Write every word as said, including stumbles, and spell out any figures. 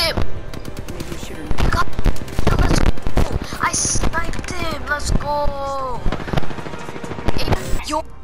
him. God, let's go. I sniped him. Let's go. Hey, yo.